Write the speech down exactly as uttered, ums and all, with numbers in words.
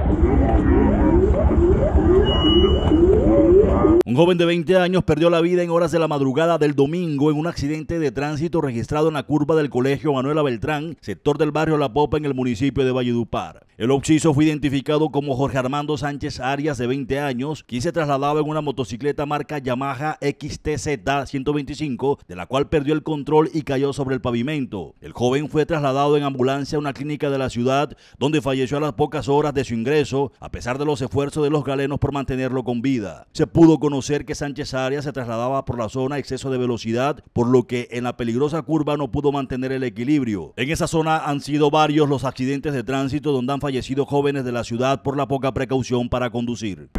Un joven de veinte años perdió la vida en horas de la madrugada del domingo en un accidente de tránsito registrado en la curva del Colegio Manuela Beltrán, sector del barrio La Popa, en el municipio de Valledupar. El occiso fue identificado como Jorge Armando Sánchez Arias, de veinte años, quien se trasladaba en una motocicleta marca Yamaha X T Z ciento veinticinco, de la cual perdió el control y cayó sobre el pavimento. El joven fue trasladado en ambulancia a una clínica de la ciudad, donde falleció a las pocas horas de su ingreso, a pesar de los esfuerzos de los galenos por mantenerlo con vida. Se pudo conocer que Sánchez Arias se trasladaba por la zona a exceso de velocidad, por lo que en la peligrosa curva no pudo mantener el equilibrio. En esa zona han sido varios los accidentes de tránsito donde han fallecido jóvenes de la ciudad por la poca precaución para conducir.